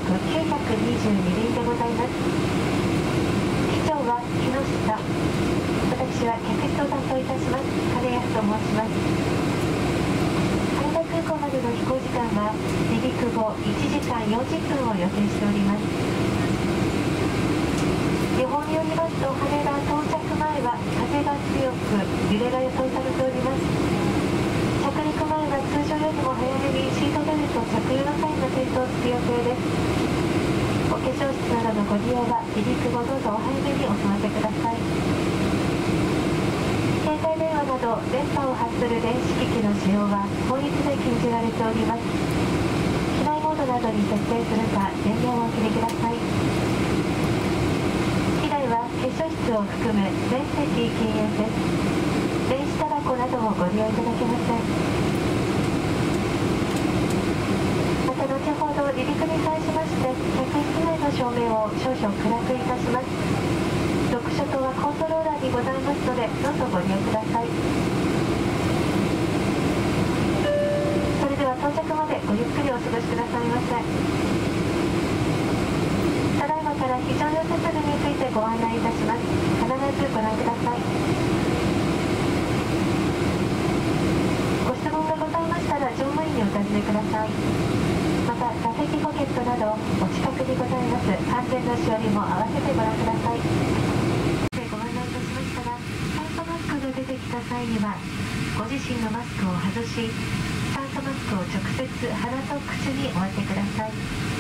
便でございます。機長は木下、私は客室を担当いたします金安と申します。羽田空港までの飛行時間は離陸後1時間40分を予定しております。予報によりますと、羽田到着前は風が強く揺れが予想されております。着陸前は通常よりも早めにシートベルト着用の際のテントをつく予定です。お化粧室などのご利用は離陸後どうぞお早めにお済ませください。携帯電話など電波を発する電子機器の使用は法律で禁じられております。機内モードなどに設定するか電源をお切りください。機内は化粧室を含む全席禁煙です。電子タバコなどもご利用いただけません。また後ほど離陸に際しまして客室内の照明を少々暗くいたします。読書灯はコントローラーにございますのでどうぞご利用ください。それでは到着までごゆっくりお過ごしくださいませ。ただいまから非常用設備についてご案内いたします。必ずご覧ください。ご質問がございましたら乗務員にお尋ねください。また座席ポケットなどお近くにございます安全のしおりも合わせてご覧ください。ご案内いたしましたが、酸素マスクが出てきた際にはご自身のマスクを外し、酸素マスクを直接鼻と口にお当てください。